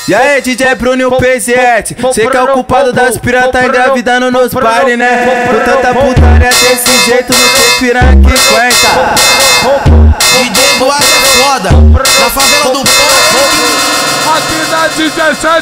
E aí, DJ Bruno e o PZ, cê que é o culpado das piratas engravidando nos baile, né? Por tanta putaria desse jeito não tem piranha que aguenta. DJ Eduardo é foda, na favela do povo. Aqui na 17,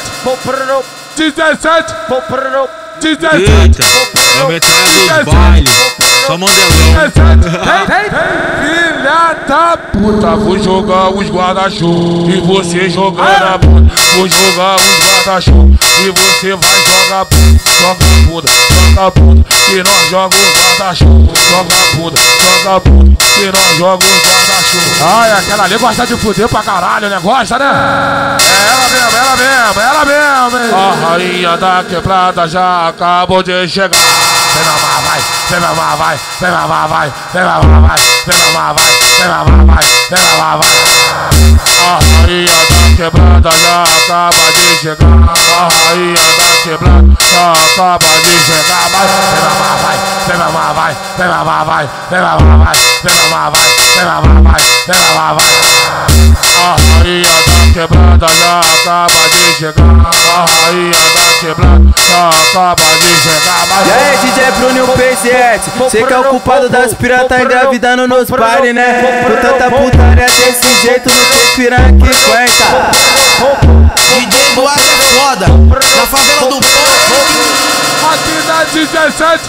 17, Eita, é a metade do baile, só mandelão. Filha da puta, vou jogar os guarda-chuva e você jogar na bunda. Vou jogar os guarda-chuva e você vai jogar bunda. Joga bunda, joga bunda, que nós joga os guarda-chuva. Joga bunda, joga bunda, que nós joga os guarda-chuva. Ai, aquela ali gosta de fuder pra caralho, né? Gosta, né? É ela mesmo, ela mesmo, ela mesmo, hein? A rainha da quebrada já acabou de chegar. Vem mamar, vai, vem mamar, vai, vem mamar, vai, vem mamar, vai, vem mamar, vai, vem mamar, vai, vem mamar, vai. A rainha da quebrada já acaba de chegar. A rainha da quebrada já acaba de chegar. Vem mamar, vai, vem mamar, vai, vem mamar, vai, vem mamar, vai, vem mamar, vai, vem mamar, vai, vem mamar, vai. A rainha da quebrada já acaba de chegar. A rainha da quebrada já acaba de chegar. E aí, DJ Bruno e o PZ, cê que é o culpado das piratas engravidando nos baile, né? Por tanta putaria desse jeito não tem piranha que aguenta. DJ Eduardo é foda, na favela do povo. Aqui na 17,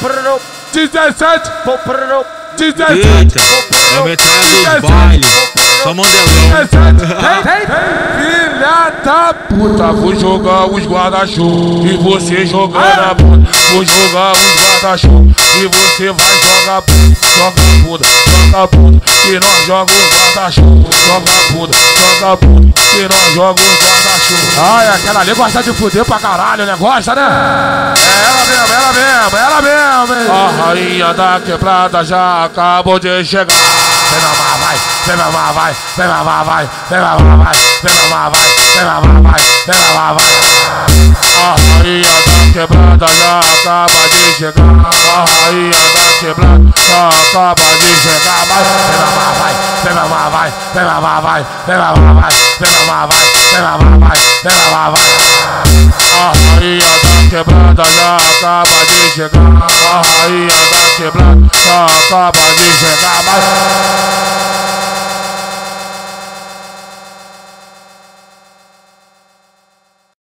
17, Eita, é a metade do baile, só mandelão. Filha da puta, vou jogar os guarda-chuva e você jogar na bunda. Vou jogar os guarda-chuva e você vai jogar bunda. Joga bunda, que nós joga os guarda-chuva. Joga bunda, que nós joga os guarda-chuva. Ai, aquela ali gosta de fuder pra caralho, né? Gosta, né? É ela mesmo, ela mesmo, ela mesmo, hein? A rainha da quebrada já acabou de chegar. Vem mamar, vai, vem mamar, vai, vem mamar, vai, vem mamar, vai, vem mamar, vai, vem mamar, vai, vem mamar, vai. A rainha da quebrada já acaba de chegar. A rainha da quebrada já acaba de chegar. Vem mamar, vai, vem mamar, vai, vem mamar, vai, vem mamar, vai, vem mamar, vai, vem mamar, vai, vem mamar, vai. A rainha da quebrada já acaba de chegar. A rainha da quebrada já acaba de chegar.